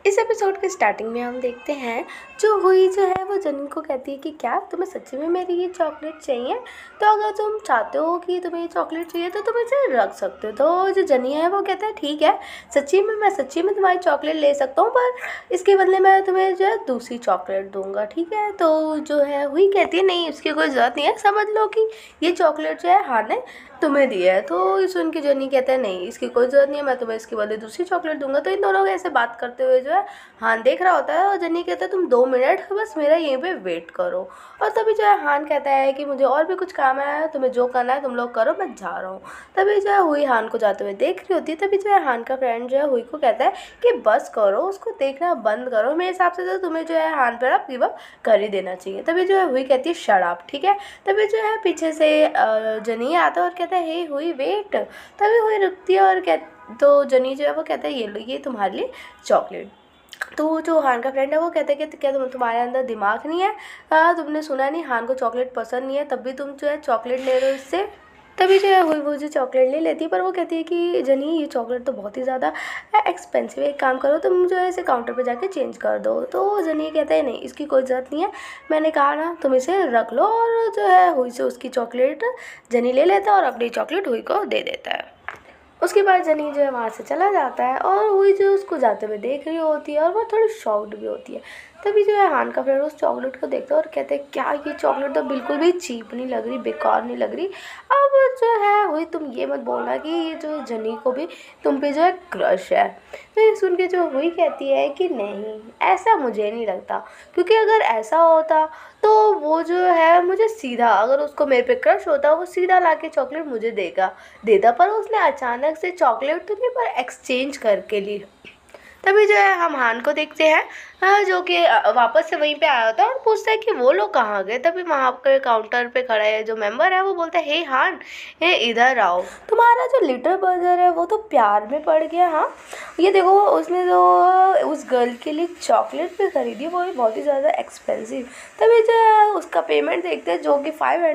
इस एपिसोड के स्टार्टिंग में हम देखते हैं जो हुई जो है वो जनी को कहती है कि क्या तुम्हें सच्ची में मेरी ये चॉकलेट चाहिए, तो अगर तुम चाहते हो कि तुम्हें ये चॉकलेट चाहिए तो तुम इसे रख सकते हो। तो जो जनी है वो कहता है ठीक है, सच्ची में तुम्हारी चॉकलेट ले सकता हूँ, पर इसके बदले मैं तुम्हें जो है दूसरी चॉकलेट दूंगा, ठीक है। तो जो है हुई कहती है नहीं, इसकी कोई ज़रूरत नहीं है, समझ लो कि ये चॉकलेट जो है हाँ ने तुम्हें दिया है। तो ये सुन के जनी कहता है नहीं, इसकी कोई ज़रूरत नहीं है, मैं तुम्हें इसके बदले दूसरी चॉकलेट दूंगा। तो इन दोनों को ऐसे बात करते हुए जो है हान देख रहा होता है और जनी कहता है तुम 2 मिनट बस मेरा यहीं पे वेट करो। और तभी जो है हान कहता है कि मुझे और भी कुछ काम है, तुम्हें जो करना है तुम लोग करो, मैं जा रहा हूँ। तभी जो है हुई हान को जाते हुए देख रही होती है। तभी जो है हान का फ्रेंड जो है हुई को कहता है कि बस करो, उसको देखना बंद करो, मेरे हिसाब से तो तुम्हें जो है हान पर अब गिव अप कर ही देना चाहिए। तभी जो है हुई कहती है शट अप, ठीक है। तभी जो है पीछे से जनी आता है और कहता है हे हुई वेट। तभी हुई रुकती है और तो जनी जो है वो कहता है ये लो, ये तुम्हारे लिए चॉकलेट। तो जो हान का फ्रेंड है वो कहता है कि क्या तुम्हारे अंदर दिमाग नहीं है, तुमने सुना नहीं हान को चॉकलेट पसंद नहीं है, तब भी तुम जो है चॉकलेट ले रहे हो इससे। तभी जो है हुई वो जो चॉकलेट ले लेती है, पर वो कहती है कि जनी ये चॉकलेट तो बहुत ही ज़्यादा एक्सपेंसिव है, एक काम करो तुम जो है इसे काउंटर पे जाके चेंज कर दो। तो जनी कहता है नहीं, इसकी कोई ज़रूरत नहीं है, मैंने कहा ना तुम इसे रख लो। और जो है हुई से उसकी चॉकलेट जनी ले लेता है और अपनी चॉकलेट हुई को दे देता है। उसके बाद जनी जो है वहाँ से चला जाता है और हुई जो उसको जाते हुए देख रही होती है और वो थोड़ी शॉक्ड भी होती है। तभी जो है हान का फ्रेंड उस चॉकलेट को देखता है और कहते हैं क्या ये चॉकलेट तो बिल्कुल भी चीप नहीं लग रही, बेकार नहीं लग रही। अब जो है हुई तुम ये मत बोलना कि ये जो जनी को भी तुम पे जो है क्रश है। तो ये सुन के जो हुई कहती है कि नहीं, ऐसा मुझे नहीं लगता, क्योंकि अगर ऐसा होता तो वो जो है मुझे सीधा, अगर उसको मेरे पे क्रश होता वो सीधा लाके चॉकलेट मुझे देता, पर उसने अचानक से चॉकलेट तो नहीं पर एक्सचेंज करके ली। तभी जो है हम हान को देखते हैं, जो कि वापस से वहीं पे आया होता है और पूछता है कि वो लोग कहाँ गए। तभी वहाँ पे काउंटर पे खड़ा है जो मेंबर है, वो बोलता है हे हान, हे इधर आओ, तुम्हारा जो लिटिल ब्रदर है वो तो प्यार में पड़ गया। हाँ ये देखो, उसने जो उस गर्ल के लिए चॉकलेट भी खरीदी, वो भी बहुत ही ज़्यादा एक्सपेंसिव। तभी जो है उसका पेमेंट देखते हैं जो कि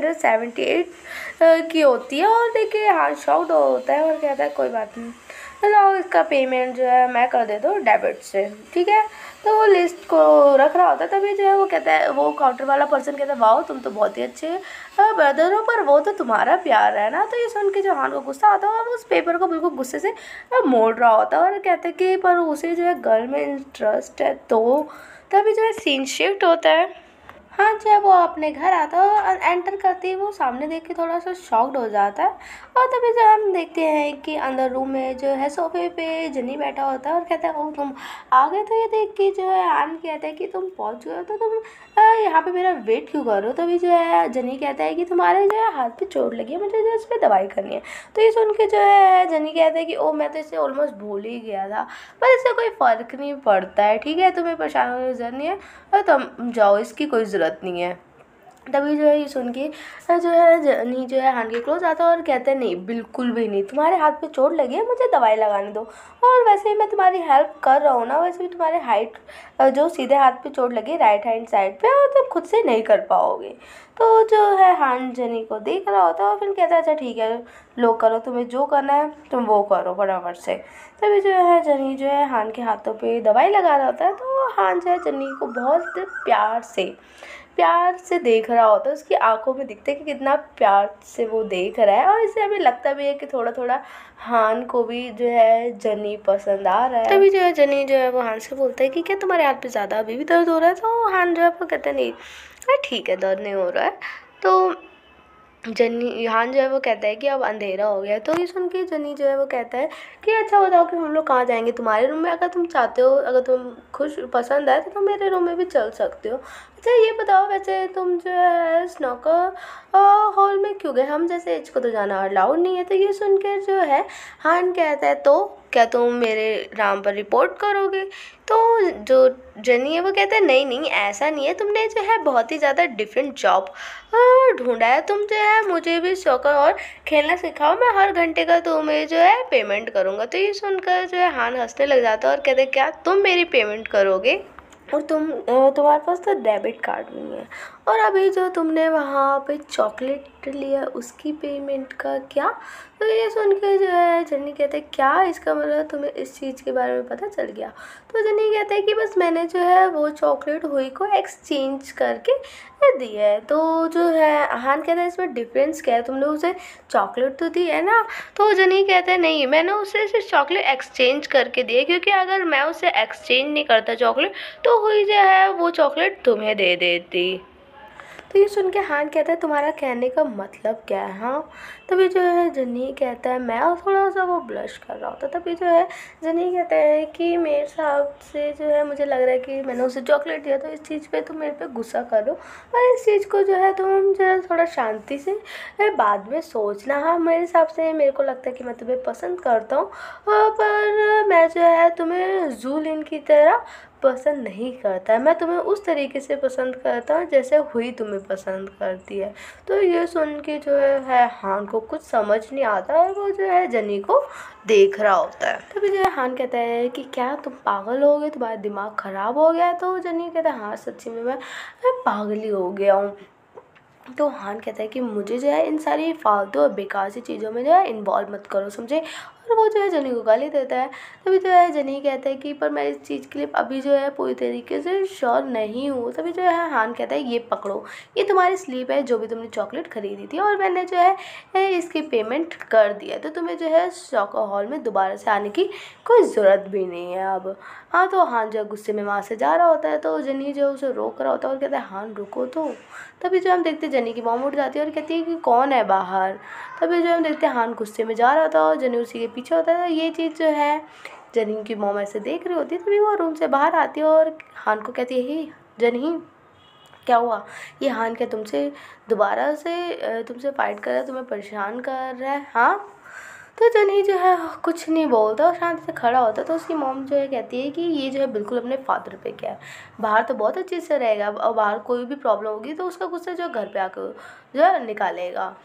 578 की होती है। और देखिए हान शॉक्ड होता है और कहता है कोई बात नहीं, चलो इसका पेमेंट जो है मैं कर देता हूँ डेबिट से, ठीक है। तो वो लिस्ट को रख रहा होता है। तभी जो है वो कहता है, वो काउंटर वाला पर्सन कहता है वाह तुम तो बहुत ही अच्छे ब्रदर हो, पर वो तो तुम्हारा प्यार है ना। तो ये सुन के जो हान को गुस्सा आता है और उस पेपर को बिल्कुल गुस्से से मोड़ रहा होता है और कहते हैं कि पर उसे जो है गर्ल में इंटरेस्ट है। तो तभी जो है सीन शिफ्ट होता है। हाँ जब वो अपने घर आता है और एंटर करते ही वो सामने देख के थोड़ा सा शॉक्ड हो जाता है। और तभी जब हम देखते हैं कि अंदर रूम में जो है सोफे पे जनी बैठा होता है और कहता है ओ तुम आ गए। तो ये देख के जो है आन कहता है कि तुम पहुंच गए हो, तो तुम यहाँ पे मेरा वेट क्यों कर रहे हो। तभी जो है जनी कहता है कि तुम्हारे जो है हाथ पे चोट लगी है, मुझे जो इस पर दवाई करनी है। तो ये सुन के जो है जनी कहता है कि ओ मैं तो इसे ऑलमोस्ट भूल ही गया था, पर इससे कोई फ़र्क नहीं पड़ता है, ठीक है, तुम्हें परेशान होने की ज़रूरत नहीं है और तुम जाओ, इसकी कोई ज़रूरत नहीं है। तभी जो है ये सुन के जो है जनी जो है हान के क्लोज आता है और कहते हैं नहीं बिल्कुल भी नहीं, तुम्हारे हाथ पे चोट लगी है, मुझे दवाई लगाने दो। और वैसे ही मैं तुम्हारी हेल्प कर रहा हूँ ना, वैसे भी तुम्हारे हाइट जो सीधे हाथ पे चोट लगी राइट हैंड साइड पे, और तुम खुद से नहीं कर पाओगे। तो जो है हान जनी को देख रहा होता है और फिर कहता है अच्छा ठीक है लो करो, तुम्हें जो करना है तुम वो करो फटाफट से। तभी जो है जनी जो है हान के हाथों पे दवाई लगा रहा होता है। तो हान जो है जनी को बहुत प्यार से देख रहा होता है, उसकी आंखों में दिखता है कि कितना प्यार से वो देख रहा है। और इससे हमें लगता भी है कि थोड़ा थोड़ा हान को भी जो है जनी पसंद आ रहा है। तभी जो है जनी जो है वो हान से बोलता है कि क्या तुम्हारे हाथ पे ज़्यादा अभी भी दर्द हो रहा है। तो हान जो है वो कहता है नहीं ठीक है दर्द नहीं हो रहा है। तो जनी हान जो है वो कहता है कि अब अंधेरा हो गया है। तो ये सुन के जनी जो है वो कहता है कि अच्छा बताओ कि हम लोग कहाँ जाएंगे, तुम्हारे रूम में अगर तुम चाहते हो, अगर तुम खुश पसंद आए तो तुम मेरे रूम में भी चल सकते हो। अच्छा ये बताओ वैसे तुम जो है स्नोकर हॉल में क्यों गए, हम जैसे एज को तो जाना अलाउड नहीं है। तो ये सुन के जो है हान कहता है तो क्या तुम मेरे नाम पर रिपोर्ट करोगे। तो जो जनी है वो कहता है नहीं नहीं ऐसा नहीं है, तुमने जो है बहुत ही ज़्यादा डिफरेंट जॉब ढूंढा है, तुम जो है मुझे भी सॉकर और खेलना सिखाओ, मैं हर घंटे का तुम्हें जो है पेमेंट करूँगा। तो ये सुनकर जो है हान हंसने लग जाता है और कहते क्या तुम मेरी पेमेंट करोगे और तुम्हारे पास तो डेबिट कार्ड नहीं है। और अभी जो तुमने वहाँ पे चॉकलेट लिया उसकी पेमेंट का क्या? तो ये सुन के जो है जन्नी कहते हैं क्या इसका मतलब तुम्हें इस चीज़ के बारे में पता चल गया? तो जन्नी कहते हैं कि बस मैंने जो है वो चॉकलेट हुई को एक्सचेंज करके दी है। तो जो है हान कहता है इसमें डिफरेंस क्या है, तुमने उसे चॉकलेट तो दी है ना? तो जनी कहते हैं नहीं, मैंने उसे सिर्फ चॉकलेट एक्सचेंज करके दी है, क्योंकि अगर मैं उसे एक्सचेंज नहीं करता चॉकलेट तो हुई जो है वो चॉकलेट तुम्हें दे देती। तो ये सुन के हान कहता है तुम्हारा कहने का मतलब क्या है? हाँ। तभी जो है जनी कहता है मैं, और थोड़ा सा वो ब्लश कर रहा होता। तभी जो है जनी कहता है कि मेरे हिसाब से जो है मुझे लग रहा है कि मैंने उसे चॉकलेट दिया, तो इस चीज़ पे तुम मेरे पे गुस्सा कर लो, और इस चीज़ को जो है तुम जो है थोड़ा शांति से बाद में सोचना। हाँ, मेरे हिसाब से मेरे को लगता है कि मैं तुम्हें पसंद करता हूँ, पर मैं जो है तुम्हें जूलिन की तरह पसंद नहीं करता है। मैं तुम्हें उस तरीके से पसंद करता हूँ जैसे हुई तुम्हें पसंद करती है। तो ये सुन के जो है हान को कुछ समझ नहीं आता है, वो जो है जनी को देख रहा होता है। तभी जो है हान कहता है कि क्या तुम पागल हो गए, तुम्हारा दिमाग ख़राब हो गया है? तो जनी कहता है हाँ सच्ची में मैं पागल ही हो गया हूँ। तो हान कहता है कि मुझे जो है इन सारी फालतू और बेकार सी चीज़ों में जो है इन्वॉल्व मत करो, समझे? और वो जो है जनी को गाली देता है। तभी जो है जनी कहता है कि पर मैं इस चीज़ के लिए अभी जो है पूरी तरीके से श्योर नहीं हूँ। तभी जो है हान कहता है ये पकड़ो, ये तुम्हारी स्लीप है जो भी तुमने चॉकलेट खरीदी थी, और मैंने जो है इसकी पेमेंट कर दिया, तो तुम्हें जो है शॉकर हॉल में दोबारा से आने की कोई ज़रूरत भी नहीं है अब। हाँ, तो हान जो है गुस्से में वहाँ से जा रहा होता है, तो जनी जो उसे रोक रहा होता है और कहता है हान रुको। तो तभी जो हम देखते हैं जनी की मॉम उठ जाती है और कहती है कि कौन है बाहर। तभी जो हम देखते हैं हान गुस्से में जा रहा था और जनी उसी के पीछे होता है। ये चीज़ जो है जनी की मॉम ऐसे देख रही होती है, तभी वो रूम से बाहर आती है और हान को कहती है ही जनी क्या हुआ, ये हान क्या तुमसे दोबारा से तुमसे फाइट कर रहा है, तुम्हें परेशान कर रहा है? हाँ। तो जनी जो है कुछ नहीं बोलता और शांति से खड़ा होता। तो उसकी मॉम जो है कहती है कि ये जो है बिल्कुल अपने फादर पे क्या है, बाहर तो बहुत अच्छे से रहेगा, और बाहर कोई भी प्रॉब्लम होगी तो उसका गुस्सा जो घर पे आकर जो है निकालेगा।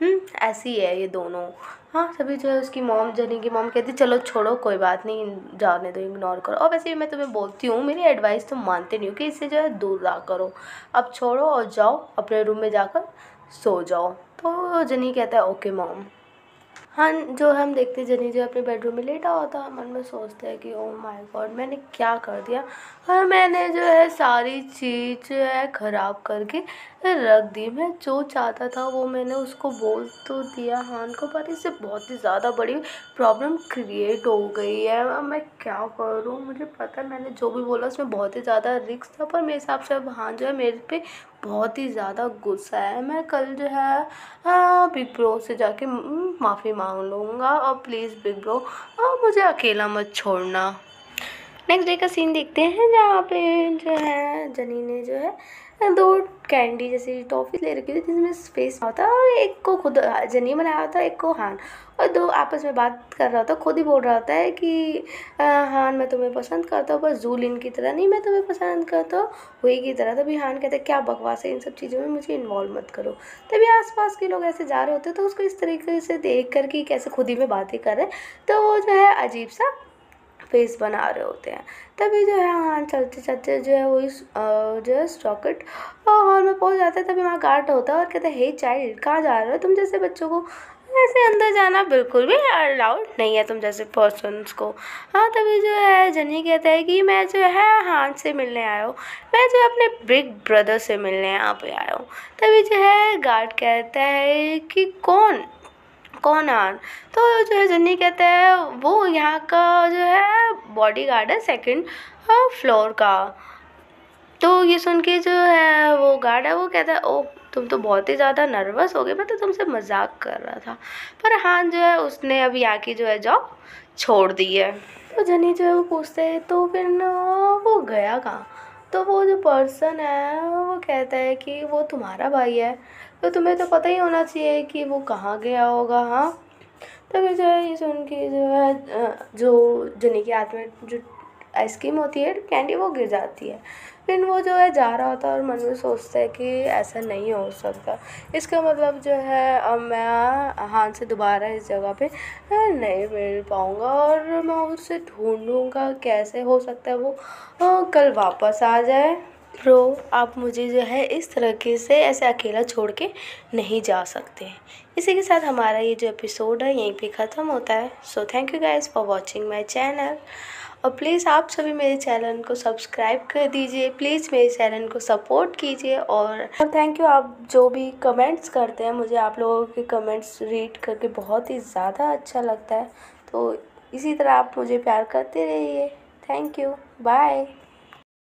ऐसी है ये दोनों। हाँ, सभी जो है उसकी मॉम, जनी की मॉम कहती चलो छोड़ो कोई बात नहीं, जाने दो, इग्नोर करो। और वैसे भी मैं तुम्हें बोलती हूँ, मेरी एडवाइस तुम मानते नहीं हो कि इससे जो है दूर रहा करो, अब छोड़ो और जाओ अपने रूम में जाकर सो जाओ। तो जनी कहता है ओके मॉम। हाँ, जो हम देखते जनी जो अपने बेडरूम में लेटा होता है, मन में सोचते हैं कि ओ माय गॉड मैंने क्या कर दिया, और मैंने जो है सारी चीज़ जो है ख़राब करके रख दी। मैं जो चाहता था वो मैंने उसको बोल तो दिया हान को, पर इससे बहुत ही ज़्यादा बड़ी प्रॉब्लम क्रिएट हो गई है। अब मैं क्या करूँ? मुझे पता है मैंने जो भी बोला उसमें बहुत ही ज़्यादा रिस्क था, पर मेरे हिसाब से अब हान जो है मेरे पे बहुत ही ज़्यादा गुस्सा है। मैं कल जो है बिग ब्रो से जाके माफ़ी मांग लूँगा, और प्लीज़ बिग ब्रो मुझे अकेला मत छोड़ना। नेक्स्ट डे का सीन देखते हैं जहाँ पे जो है जनी ने जो है दो कैंडी जैसी टॉफ़ी ले रखी थी जिसमें स्पेस होता है, और एक को खुद जनी बनाया होता है, एक को हान, और दो आपस में बात कर रहा होता है। खुद ही बोल रहा होता है कि हान मैं तुम्हें पसंद करता हूँ, पर जूलिन की तरह नहीं, मैं तुम्हें पसंद करता हूँ वही की तरह। तभी हान कहते हैं क्या बकवास है, इन सब चीज़ों में मुझे इन्वॉल्व मत करो। तभी आसपास के लोग ऐसे जा रहे होते हैं, तो उसको इस तरीके से देख कर कि कैसे खुद ही में बातें कर रहे हैं, तो वो जो है अजीब सा फेस बना रहे होते हैं। तभी जो है हाँ चलते चलते जो है वही जो है स्टॉकेट हॉल में पहुंच जाता है। तभी वहाँ गार्ड होता है और कहते हैं हे चाइल्ड कहाँ जा रहे हो, तुम जैसे बच्चों को ऐसे अंदर जाना बिल्कुल भी अलाउड नहीं है, तुम जैसे पर्सन्स को। हाँ, तभी जो है जनी कहता है कि मैं जो है हान से मिलने आया हूँ, मैं जो अपने बिग ब्रदर से मिलने यहाँ पे आया हूँ। तभी जो है गार्ड कहता है कि कौन हान? तो जो है जन्नी कहता है वो यहाँ का जो है बॉडीगार्ड है, सेकंड फ्लोर का। तो ये सुन के जो है वो गार्ड है वो कहता है ओह तुम तो बहुत ही ज़्यादा नर्वस हो गए, मैं तो तुमसे मजाक कर रहा था। पर हान जो है उसने अभी यहाँ की जो है जॉब छोड़ दी है। तो जनी जो है वो पूछते हैं तो फिर वो गया कहाँ? तो वो जो पर्सन है वो कहता है कि वो तुम्हारा भाई है, तो तुम्हें तो पता ही होना चाहिए कि वो कहाँ गया होगा। हाँ, तभी जो है ये सुन के जो है जो जनी के हाथ में जो आइसक्रीम होती है कैंडी वो गिर जाती है। फिर वो जो है जा रहा होता है और मन में सोचता है कि ऐसा नहीं हो सकता, इसका मतलब जो है अब मैं हान से दोबारा इस जगह पे नहीं मिल पाऊँगा, और मैं उसे ढूंढूंगा कैसे हो सकता है वो कल वापस आ जाए। ब्रो आप मुझे जो है इस तरीके से ऐसे अकेला छोड़ के नहीं जा सकते। इसी के साथ हमारा ये जो एपिसोड है यहीं पे ख़त्म होता है। So thank you guys for watching my channel. और प्लीज़ आप सभी मेरे चैनल को सब्सक्राइब कर दीजिए, प्लीज़ मेरे चैनल को सपोर्ट कीजिए। और थैंक यू आप जो भी कमेंट्स करते हैं, मुझे आप लोगों के कमेंट्स रीड करके बहुत ही ज़्यादा अच्छा लगता है। तो इसी तरह आप मुझे प्यार करते रहिए। Thank you, bye.